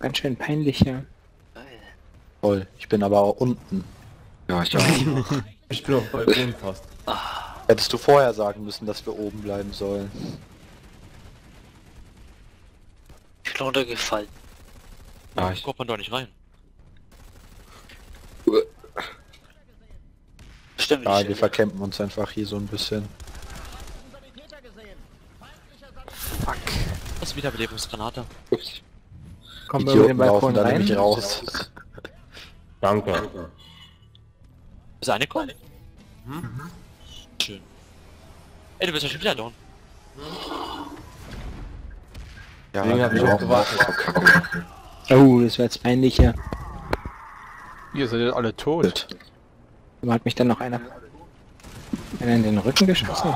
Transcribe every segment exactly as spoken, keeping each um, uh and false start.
ganz schön peinlich hier. Toll, ich bin aber auch unten. Ja, ich auch. Ich bin auf Balkon fast. Hättest du vorher sagen müssen, dass wir oben bleiben sollen. Ich bin runtergefallen. Ja, ich, Kommt man doch nicht rein. Stimmt Ja, nicht. wir verkämpfen uns einfach hier so ein bisschen. Fuck. Das ist Wiederbelebungsgranate. ups. Kommen wir über den Idioten laufen Balkon da rein? nämlich raus. Danke. Ist eine kommen? Hm? Schön. Ey, du bist ja schon wieder down. Ja, Deswegen hab ich ja. auch gewartet. Oh, das wäre jetzt peinlich hier. Ihr seid jetzt alle tot. Da hat mich dann noch einer, einer in den Rücken geschossen.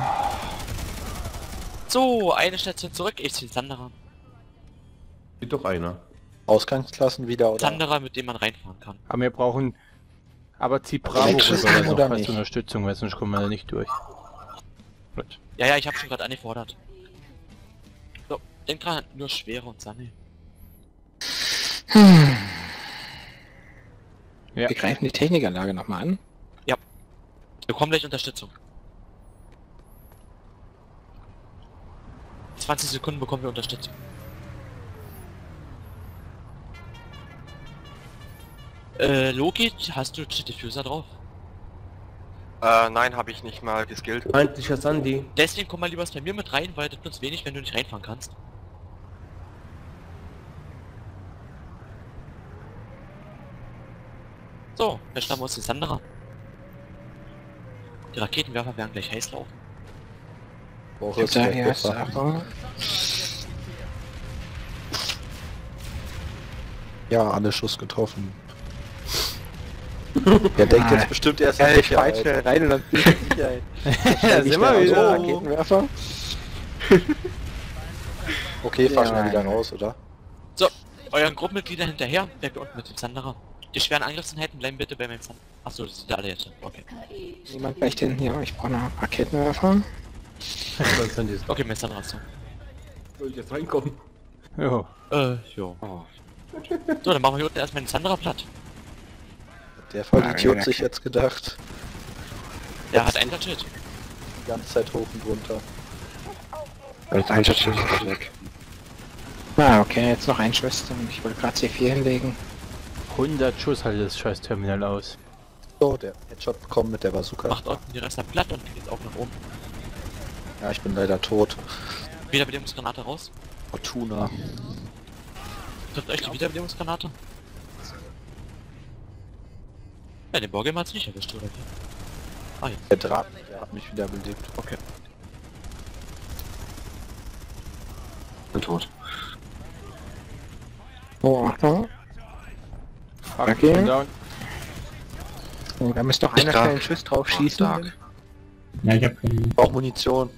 So, eine Station zurück. Ich ziehe Sanderer. Sieht doch einer. Ausgangsklassen wieder oder? Sanderer, mit dem man reinfahren kann. Aber wir brauchen... Aber zieh Bravo Wechseln rüber, also oder noch als nicht? Unterstützung, weil sonst kommen wir da nicht durch. Gut. Ja, ja, ich habe schon gerade angefordert. So, denk dran, nur Schwere und Sanne. Ja. Wir greifen die Technikanlage nochmal an. Wir bekommen gleich Unterstützung. zwanzig Sekunden bekommen wir Unterstützung. Äh, Loki, hast du Diffuser drauf? Äh, nein, habe ich nicht mal geskillt. Feindlicher Sandy. Deswegen komm mal lieber bei mir mit rein, weil das nutzt wenig, wenn du nicht reinfahren kannst. So, dann schnappen wir uns die Sanderer. Die Raketenwerfer werden gleich heiß laufen. Boris, Da der hier ist Puffer. aber... Ja, alle Schuss getroffen. Der denkt Ah. jetzt bestimmt erst Ja, an ich Sicherheit. fahr schnell rein und dann bin ich in Sicherheit. Da sind wir wieder. Raketenwerfer. Okay, fahr Ja. schnell wieder raus, oder? So, euren Gruppenmitglieder hinterher, bleibt ihr unten mit dem Sanderer. Die schweren Angriffseinheiten bleiben bitte bei meinem Sanderer. Achso, das sind alle jetzt. Okay. Niemand gleich den hier, ich brauche noch Raketenwerfer. Das Sandy ist. Okay, mein Sanderer ist so. Soll ich jetzt reinkommen? Jo. Äh, jo. So, dann machen wir hier unten erstmal den Sanderer platt. Der Vollidiot Ah, ja, hat sich jetzt gedacht, Der hat ein Touch-Hit. die ganze Zeit hoch und runter. Als Einsatz ist weg. Ah, okay, jetzt noch ein Schuss, dann ich wollte gerade C vier hinlegen. hundert Schuss halt das scheiß Terminal aus. So, der Headshot bekommen mit der Bazooka. Macht unten die Reste platt und geht auch nach oben. Ja, ich bin leider tot. Wiederbelebungsgranate raus. Fortuna. Trifft euch die Wiederbelebungsgranate? Ja, den Borgem hat's nicht erwischt, oder wie? Ah, ja. Der Draht, der hat mich wieder belebt. Okay. Bin tot. Oh, Achtung. Fuck, Okay. ich bin down. Oh, da müsste doch Ich einer darf- schnell einen Schuss drauf schießen. Stark. Ja, ich hab keinen. Auch Munition.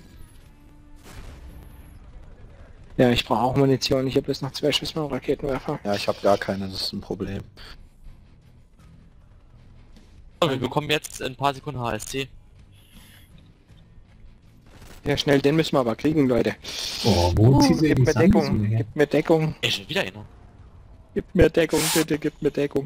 Ja, ich brauche auch Munition, ich habe jetzt noch zwei Schuss mit dem Raketenwerfer. Ja, ich habe gar keine, das ist ein Problem. So, wir bekommen jetzt in ein paar Sekunden H S C. Ja, schnell, den müssen wir aber kriegen, Leute. Oh, wo Uh, ziehst du gib die mir Sandys Deckung, her? gib mir Deckung, Ey, schon wieder einer. gib mir Deckung, bitte, gib mir Deckung.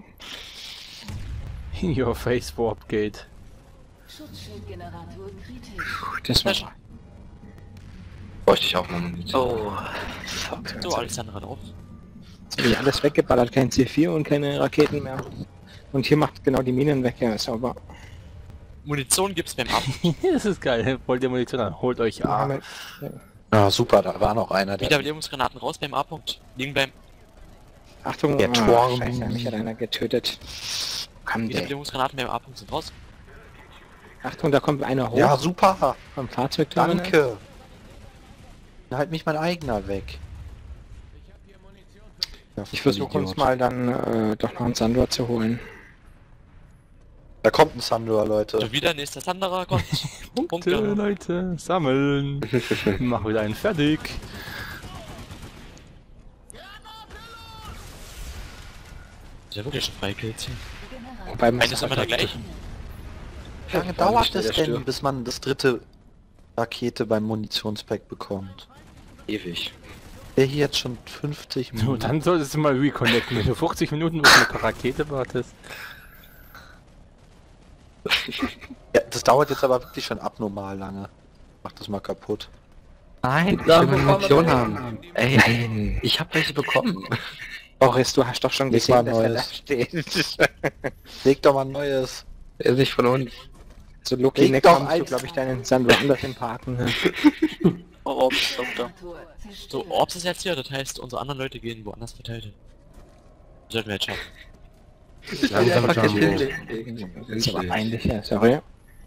In your face Warp Gate. Schutzschildgenerator kritisch. Puh, das war... Bräuchte ich auch mal Munition. Oh, fuck. So, alles andere drauf. Jetzt habe ich alles weggeballert, kein C vier und keine Raketen mehr. Und hier macht genau die Minen weg, ja, sauber. Munition gibt's beim Ab. Das ist geil. Wollt ihr Munition an? Holt euch Ja, A. mit- Ja, super, da war noch einer, der... Wiederbelebungsgranaten raus beim A-Punkt. Liegen beim Achtung, Der ah, Turm. Scheiße, mich hat einer getötet. Kann der. Wiederbelebungsgranaten beim A-Punkt sind raus. Achtung, da kommt einer hoch Ja, super, vom Fahrzeugterminal. danke. Dann halt mich mein eigener weg. Ja, Ich versuche uns Vollidiot. mal dann äh, doch noch einen Sandor zu holen. Da kommt ein Sandor, Leute. So, wieder nächster Sanderer kommt. Punkte, Punkte. Leute. Sammeln. Mach wieder einen fertig. Ist ja wirklich schon freikillt hier. Wobei man Eine ist immer der gleiche. Wie lange dauert es denn, bis man das dritte Rakete beim Munitionspack bekommt? Ewig. Der hier jetzt schon fünfzig So, Minuten. dann solltest du mal reconnecten, wenn du fünfzig Minuten auf eine Rakete wartest. Ja, das dauert jetzt aber wirklich schon abnormal lange. Mach das mal kaputt. Nein, ich will eine Munition haben. Ey, ey, ich hab welche bekommen. Boris, du hast doch schon Leg mal gesehen, dass er da Neues. steht. Leg doch mal ein neues. Er ist nicht von uns. So Loki, Leg ne, doch kommst du, eins. glaube ich, deinen Sand woanders hin parken. Ne? Oh, Orbs, Doktor. So, Orbs ist jetzt hier, das heißt, unsere anderen Leute gehen woanders verteilt hin. Sollten wir jetzt schaffen. Langsam einfach Jumbo. das Das ist aber peinlich, ja, sorry.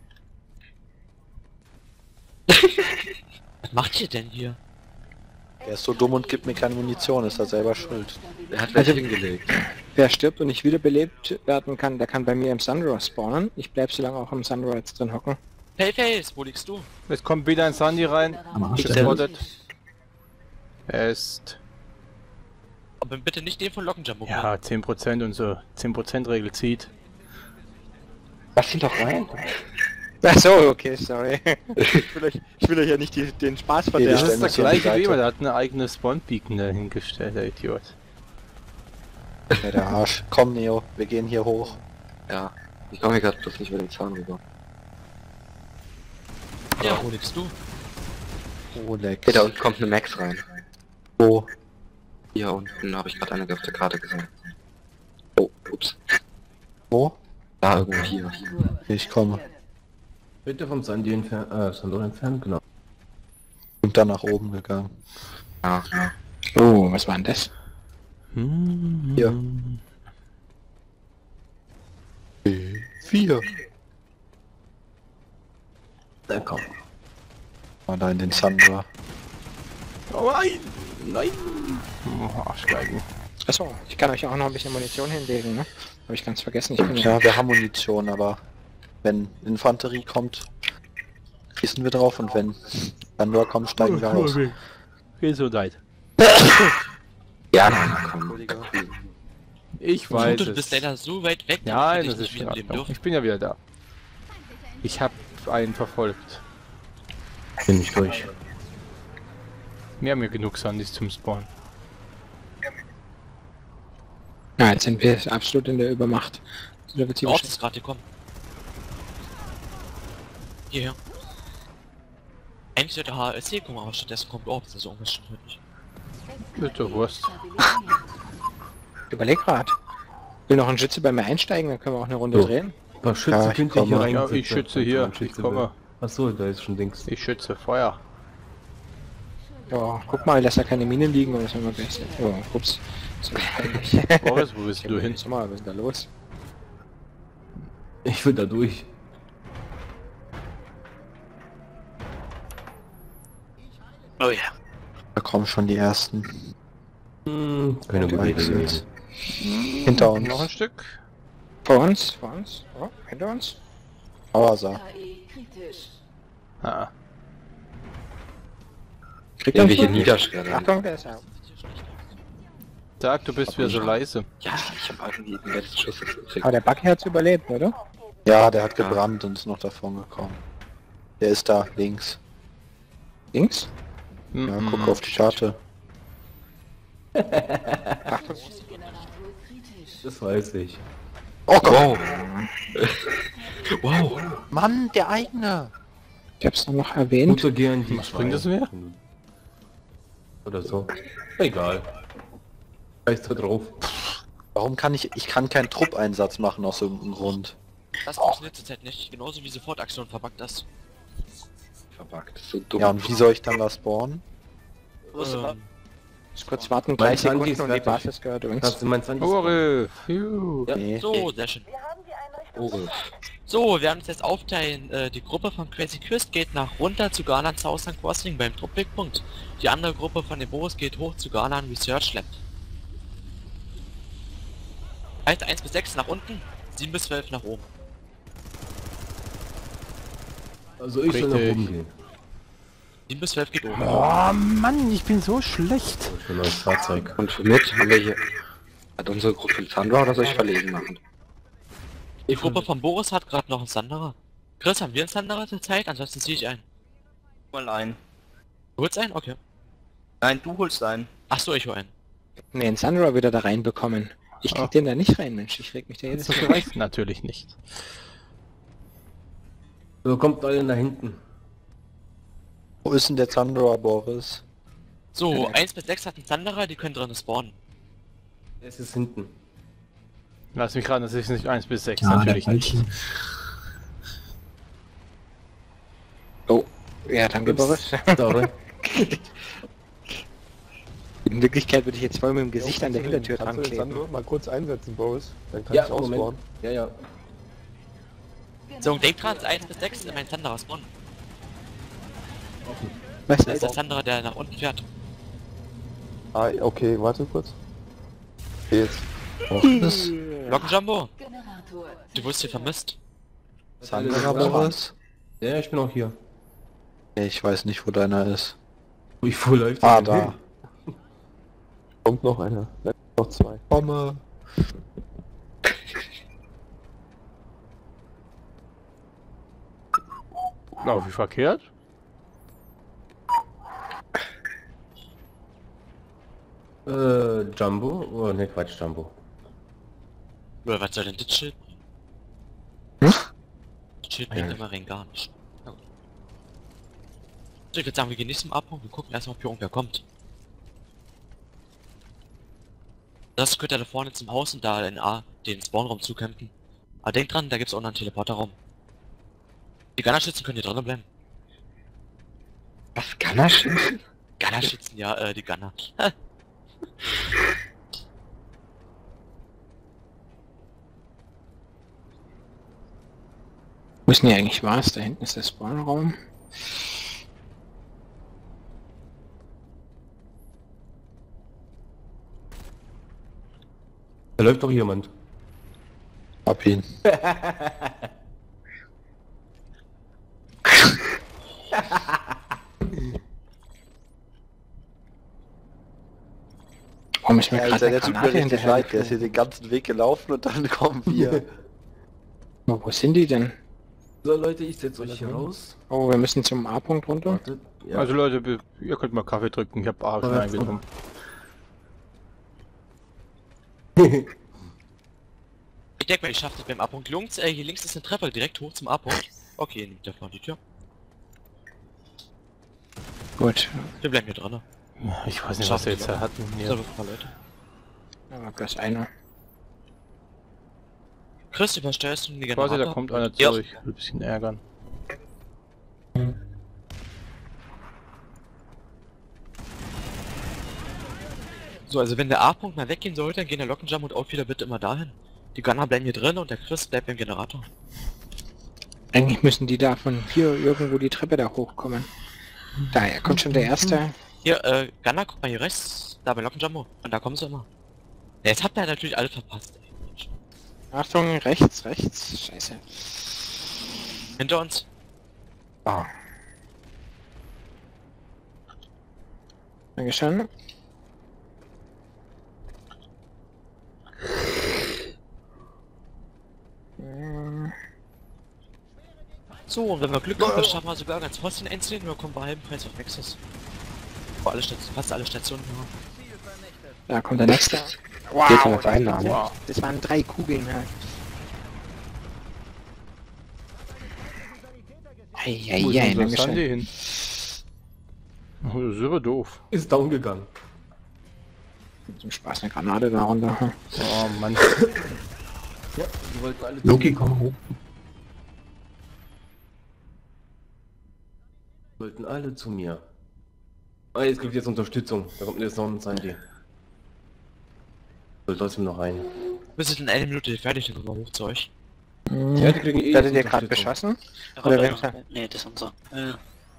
Was macht ihr denn hier? Er ist so dumm und gibt mir keine Munition, ist er selber schuld. Er hat welche Also- hingelegt. Wer stirbt und nicht wiederbelebt werden kann, der kann bei mir im Sunroar spawnen. Ich bleib so lange auch im Sunroar jetzt drin hocken. Payface, wo liegst du? Es kommt wieder ein Sandy rein. Am Arsch der Gespottet. Er ist... Aber bitte nicht den von Lockenjumbo. Ja, zehn Prozent und so. zehn Prozent Regel zieht. Lass ihn doch rein. Ach so, okay, sorry. ich, will euch, ich will euch ja nicht die, den Spaß Nee, verderben. Das stellen ist uns der hier an die gleiche wie Seite. immer, der hat eine eigene Spawn-Beacon dahingestellt, der Idiot. Ja, der Arsch. Komm, Neo, wir gehen hier hoch. Ja, ich komme hier gerade bloß nicht über den Zaun rüber. Ja, wo liegst du? Rolex. Hey, da unten kommt eine Max rein. Wo? Hier unten habe ich gerade eine auf der Karte gesehen. Oh, ups. Wo? Da irgendwo hier. Ich komme. Bitte vom Sandy entfernen, äh, Sandor entfernen, genau. Und dann nach oben gegangen. Ja, ja. Oh, was war denn das? Hier. Vier. Na komm. Mal da in den Sandra. Oh nein! Nein! Oh, Arschgeigen. Achso, ich kann euch auch noch ein bisschen Munition hinlegen, ne? Habe ich ganz vergessen, ich bin ja... Ja, wir haben Munition, aber wenn Infanterie kommt, schießen wir drauf und wenn Sandra kommt, steigen wir aus. Gesundheit. Ja, nein, komm. Ich weiß Du bist es. leider so weit weg, Ja, dass wir das dich ist nicht in wiederbeleben Ordnung. dürfen. Ich bin ja wieder da. Ich hab einen verfolgt. Bin ich durch. Wir haben ja genug Sandys zum Spawn. Ja, jetzt sind wir absolut in der Übermacht. So, da wird sie Orbs bestimmt- ist gerade gekommen. Hierher. Eigentlich sollte H S C kommen, aber stattdessen kommt Orbs, also irgendwas stimmt heute nicht. Bitte Wurst. Ich überleg grad. Will noch ein Schütze bei mir einsteigen, dann können wir auch eine Runde So. drehen. Aber Schütze Ja, ich könnt ihr hier komme. rein. Ja, ich schütze hier. Ich komme. Achso, da ist schon Dings. Ich schütze Feuer. Ja, guck mal, dass da keine Minen liegen oder so immer besser. Ja, ups. So peinlich. Boris, wo bist du hin? Sag mal, was ist denn da los? Ich will da durch. Oh ja. Da kommen schon die ersten. Hm, keine Die gute Bikes Idee. sind hinter uns. Noch ein Stück? Vor uns, vor uns, oh, hinter uns. Auersa. K I kritisch. Ah. Kriegt Irgendwelche er uns? Niederschläge. Achtung, der ist ja. Sag, du bist wieder so leise. Ja, ich habe irgendwie den letzten Schuss jetzt gekriegt. Aber der Bucky hat's überlebt, oder? Ja, der hat gebrannt und ist noch davon gekommen. Der ist da, links. Links? Ja, Mhm. guck auf die Karte. Achtung. Generator kritisch. Das weiß ich. Oh Gott! Wow. Wow. Mann, der eigene! Ich hab's doch noch erwähnt. Mutter gern die Was bringt das mehr? Oder so. Egal. Scheiß da drauf. Warum kann ich... Ich kann keinen Truppeinsatz machen aus irgendeinem Grund. Das funktioniert zurzeit nicht, genauso wie Sofortaktion verbuggt das. Verbuggt. So dumm. Ja, und wie soll ich dann da spawnen? Wo ist der Ähm, Muss kurz warten, Mein gleich Sandy Sekunden ist und die fertig. Basis gehört uns. Hast du mein Sandy? Boris! Juhu. ja, Nee. so, sehr schön. Boris. So, wir werden uns jetzt aufteilen. Äh, die Gruppe von Crazy Chris geht nach runter zu Garland Southern Crossing beim Truppwegpunkt. Die andere Gruppe von dem Boris geht hoch zu Garland Research Lab. Heißt eins bis sechs nach unten, sieben bis zwölf nach oben. Also ich soll nach Richtig. oben gehen. sieben bis zwölf geht oben. Oh Mann, ich bin so schlecht. Für ein neues Fahrzeug. Und womit haben wir hier... Hat unsere Gruppe Sandra oder soll ich verlegen machen? Die Gruppe von Boris hat gerade noch einen Sanderer. Chris, haben wir einen Sanderer zur Zeit? Ansonsten ziehe ich ein. Mal ein. Du holst einen? Okay. Nein, du holst einen. Ach so, ich hol einen. Ne, den Sandra wieder da reinbekommen. Ich krieg Ah. den da nicht rein, Mensch. Ich reg mich da jedes Das Mal. reicht natürlich nicht. So, kommt alle nach hinten. Wo ist denn der Thunderer, Boris? So, eins bis sechs hat einen Thunderer, die können drin spawnen. Es ist hinten. Lass mich raten, das ist nicht eins bis sechs, Ja, der natürlich nicht. falsche. Oh, ja, danke, Boris. Sorry. In Wirklichkeit würde ich jetzt voll mit dem Gesicht an der Hintertür dran kleben. Kannst du mal kurz einsetzen, Boris? Dann kann Ja, ich Moment. ausbauen. Ja, ja. So, und denkt dran, eins bis sechs ist mein Thunderer spawnen. Was Das ist der Thunderer, der nach unten fährt. Ah, okay, warte kurz. Okay, jetzt. Oh, das Lockenjumbo, Generator. du wirst hier vermisst. Thunderer, Boris? Ja, ja, ich bin auch hier. Nee, ich weiß nicht, wo deiner ist. Wie voll läuft Ah, der denn da. Kommt noch einer. Noch zwei. Komme. Na, wie verkehrt? hin? Äh, Jumbo? Oh, ne, Quatsch, Jumbo. Oder was soll denn das Schild bringen? Hm? Das Schild bringt Ja. immer rein gar nicht. Ja, gut. So, ich würde sagen, wir gehen nicht zum Abpunkt, wir gucken erstmal, ob hier irgendwer kommt. Das gehört ja da vorne zum Haus und da in A den Spawnraum zukämpfen. Aber denkt dran, da gibt's auch noch einen Teleporterraum. Die Gunnerschützen können hier drinnen bleiben. Was kann er schießen? Gunnerschützen, ja, äh, die Gunner. Wo ist denn hier eigentlich was? Da hinten ist der Spawnraum. Da läuft doch jemand. Hab ihn. Warum ist mir gerade Alter, eine der tut mir Granate richtig hinterher? leid. Der ist hier den ganzen Weg gelaufen und dann kommen wir. Oh, wo sind die denn? So, Leute, ich setze euch hier raus. Oh, wir müssen zum A-Punkt runter. Wartet. Ja. Also Leute, be- ihr könnt mal Kaffee trinken, ich hab A schon Ja, eingenommen. Ich denke mal, ich schaffe das beim A-Punkt. Jungs, äh, hier links ist eine Treppe, direkt hoch zum A-Punkt. Okay, nimmt der vorne die Tür. Gut, Wir bleiben hier dran. Ich weiß nicht, was wir jetzt hatten So, hier. ein paar Leute. aber bloß einer. Chris, übersteuerst du die Quasi, Generator? da kommt einer Ja. zurück. Ich will ein bisschen ärgern. So, also wenn der A-Punkt mal weggehen sollte, dann gehen der Lockenjump und auch wieder bitte immer dahin. Die Gunner bleiben hier drin und der Chris bleibt beim Generator. Eigentlich müssen die da von hier irgendwo die Treppe da hochkommen. Daher kommt schon der erste. Hier, äh, Gunner, guck mal hier rechts, da bei Lockenjumbo. Und da kommen sie immer. Ja, jetzt habt ihr natürlich alle verpasst. Ey. Achtung, rechts, rechts. Scheiße. Hinter uns. Oh. Dankeschön. Hm. So, und wenn wir Glück haben, dann schaffen wir sogar ganz Hosting einzunehmen, oder kommen wir halben Preis auf Nexus. Wo alle Stationen, fast alle Stationen haben. Da kommt der nächste. Wow, Geht auf Einnahmen. wow. Das waren drei Kugeln. Ja. Wo ist Eieiei, unser Dankeschön. Sandy hin? Oh, das ist aber doof. Ist down gegangen. Zum Spaß eine Granate da runter. Oh Mann. Ja, die wollten alle Loki, komm hoch. wollten alle zu mir. Ah, jetzt kriegt jetzt Unterstützung. Da kommt jetzt noch ein Sandy. Soll trotzdem noch rein. Wir sind in einer Minute fertig, dann kommen wir hoch zu euch. Ja, die kriegen eh Werdet ihr jetzt gerade Unterstützung. beschossen? Oder wer- Oder nee, das ist unser. Äh,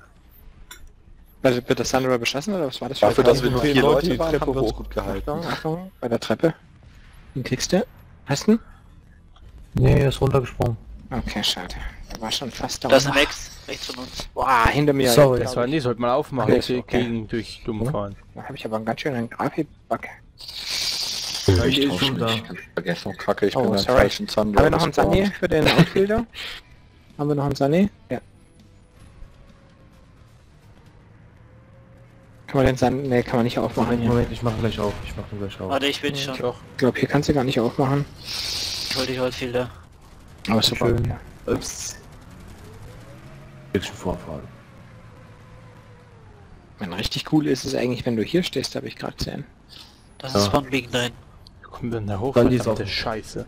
Also wird der Sandra beschossen oder was war das für Dafür, ein dass wir nur Vier vier Leute Leute die waren, Treppe haben wir uns hoch. gut gehalten. Achtung, Achtung, bei der Treppe. Den kriegst du? Hast du ihn? Nee, er ist runtergesprungen. Okay, schade. Er war schon fast da. da ist ein Max, rechts von uns. Boah, hinter mir. Sorry. Das war nie, sollte man aufmachen. Ach, Ich ist sehe okay. gegen durch dumm fahren. Da habe ich aber einen ganz schönen Grafik-Bug. Sandy ist schon da. Vergessen, Kacke, ich Oh, bin beim sorry. falschen Thunder. Haben wir noch einen Sunny für den Outfielder? Haben wir noch einen Sunny? Ja. Kann man den Sand... Ne, kann man nicht aufmachen Moment, hier. Moment, ich mache gleich auf. Ich mache gleich auf. Warte, ich bin schon. Doch. Ich glaube, hier kannst du gar nicht aufmachen. Ich hol dich heute viel da. Aber super. Schön. Ja. Ups. Wirklich Vorfahren. Wenn richtig cool ist es eigentlich, wenn du hier stehst, habe ich gerade gesehen. Das Ja. ist von wegen dein. Wie kommt denn da hoch? Dann die ist Verdammte auch- Scheiße.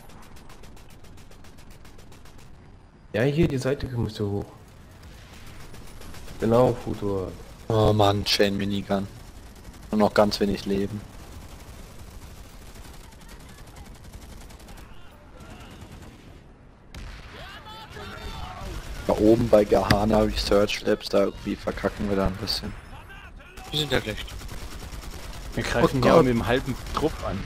Ja, hier die Seite musst du hoch. Genau, Futur. Oh Mann, Chain Minigun. Nur noch ganz wenig Leben. Da oben bei Gahana Research Labs, da irgendwie verkacken wir da ein bisschen. Wir sind ja gleich. Wir greifen Oh ja Gott. mit dem halben Trupp an.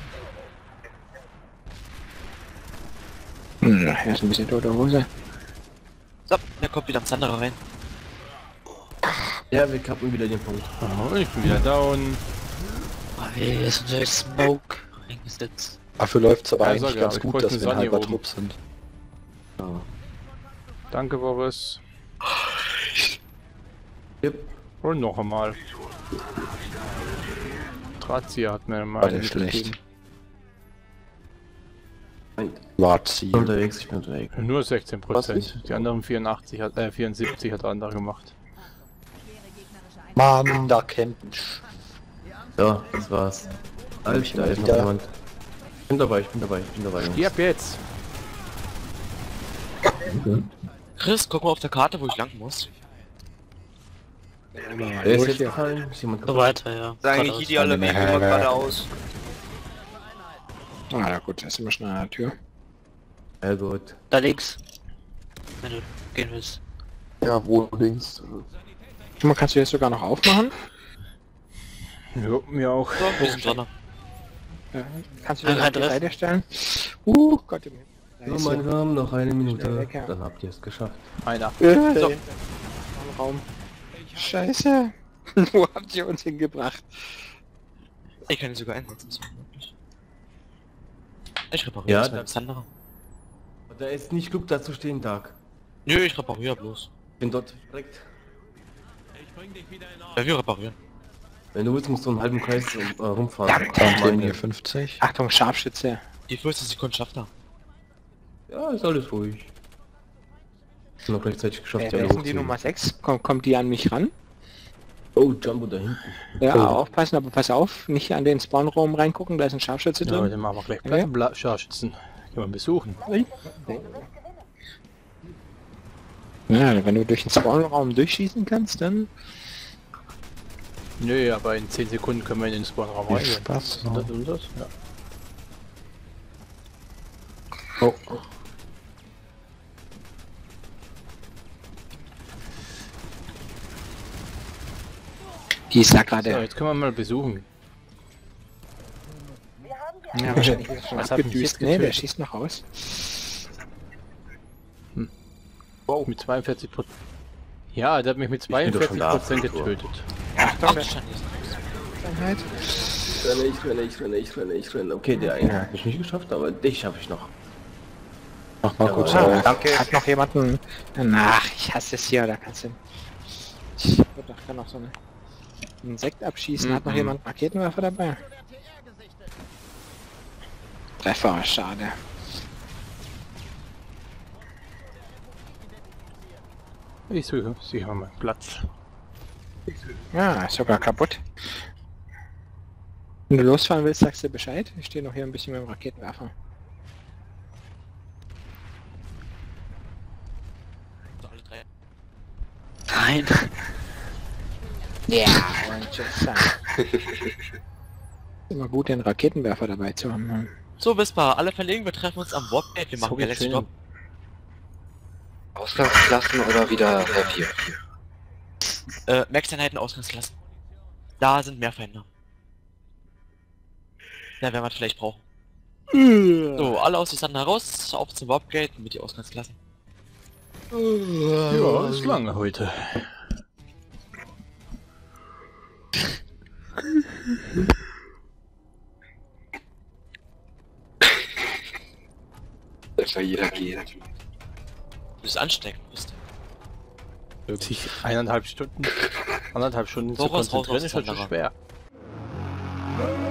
Hm, hier ist ein bisschen tote Hose. So, der kommt wieder am Zanderer rein. Ja, wir kappen wieder den Punkt. Oh, ich bin wieder down. Oh, hier ist unser Smoke eingesetzt. Dafür läuft es aber Ja, eigentlich sag ja, ganz ich gut, bräuchte dass eine wir ein Sonne hier halber oben. Trupp sind. Danke, Boris. Yep. Und noch einmal. Drahtzieher hat mir mal War der mitgegeben. schlecht. Nein, Lord ich bin unterwegs, ich bin unterwegs. Nur sechzehn Prozent. Was? Die anderen vierundachtzig hat, äh, vierundsiebzig hat der andere gemacht. Mann, da campen. So, das war's. Alter, da ist noch wieder. jemand. Ich bin dabei, ich bin dabei, ich bin dabei. Jungs. Stirb jetzt! Chris, guck mal auf der Karte, wo ich lang muss. Wer ist jetzt gefallen? Ist jemand So gefallen? weiter, ja. Sagen Geradeaus. ideale Wege immer geradeaus. Ah, na gut, da sind wir schon an der Tür. Ja gut. Da links. Wenn du gehen willst. Ja, wo links? Guck mal, kannst du jetzt sogar noch aufmachen? Ja, mir auch. So, wir sind dran. Ja, kannst du Ja, das auf kein die Drift. Seite stellen? Uh, Gott im Himmel. Da So, ist meine sie. Damen, noch eine Schnell Minute. weg, ja. Dann habt ihr es geschafft. Einer. Äh, So. im Raum. Scheiße. Wo habt ihr uns hingebracht? Ich kann ihn sogar einsetzen. Das ist unmöglich. Ich repariere Ja, das da- beim Zanderer. Da ist nicht klug, da zu stehen, Dark. Nö, ich repariere bloß. Bin dort direkt. Ja, wir reparieren. Wenn du willst, musst du einen halben Kreis äh, rumfahren. Danke. Ach, Dem meine. hier fünfzig. Achtung, Scharfschütze. Die fünfzig Sekunden schafft er. Ja, ist alles ruhig. Ich bin noch rechtzeitig geschafft, Äh, die wer alle ist denn die hochzuheben. Nummer sechs? Kommt, kommt die an mich ran? Oh, Jumbo da hinten. Ja, Oh. aufpassen, aber pass auf, nicht an den Spawnraum reingucken, da ist ein Scharfschütze Ja, drin. dann machen wir gleich Ja. Plattenbla- Scharfschützen. Können wir besuchen. Ja, wenn du durch den Spawnraum durchschießen kannst, dann... Nö, aber in zehn Sekunden können wir in den Spawnraum Viel reingehen. Spaß. Und das, und das? Ja. Oh. Die ist da So, gerade... jetzt können wir mal besuchen. Ja, wahrscheinlich ist schon Was hat mich abgedüst. jetzt Nee, der getötet? schießt noch aus. Wow. Mit zweiundvierzig Prozent. Ja, der hat mich mit bin doch schon zweiundvierzig da, Prozent Futur. getötet. Achtung, Ach, der Schande. Einheit. Ich renne, ich renne, ich renne, ich renne, ich renne. Okay, der eine hat mich nicht geschafft, aber dich schaffe ich noch. Mach mal kurz Ah, auf. Danke. Hat noch jemanden... Ach, ich hasse es hier, da kannst du... Ich würde doch gerne noch so eine... Einen Sekt abschießen. Hat noch Mhm. jemand Raketenwerfer dabei? Treffer, schade. Ich suche sicher mal Platz. Ja, ist sogar kaputt. Wenn du losfahren willst, sagst du Bescheid. Ich stehe noch hier ein bisschen mit dem Raketenwerfer. So, alle drei. Nein. Ja, und just sagen. Immer gut, den Raketenwerfer dabei zu haben. ne? So, Whisper, alle verlegen, wir treffen uns am Warpgate, wir So machen geht's Galaxy schön. Drop. Ausgangsklassen oder wieder Heavy? Äh, Max-Einheiten Ausgangsklassen. Da sind mehr Feinde. Ja, werden wir vielleicht brauchen. So, alle aus der Sand heraus, auf zum Warpgate mit die Ausgangsklassen. Ja, ist lange heute. Das war jeder geht. Du bist ansteckend, bist Sich eineinhalb Stunden, anderthalb Stunden zu Voraus, raus konzentrieren aus ist halt schon Wanderer. schwer.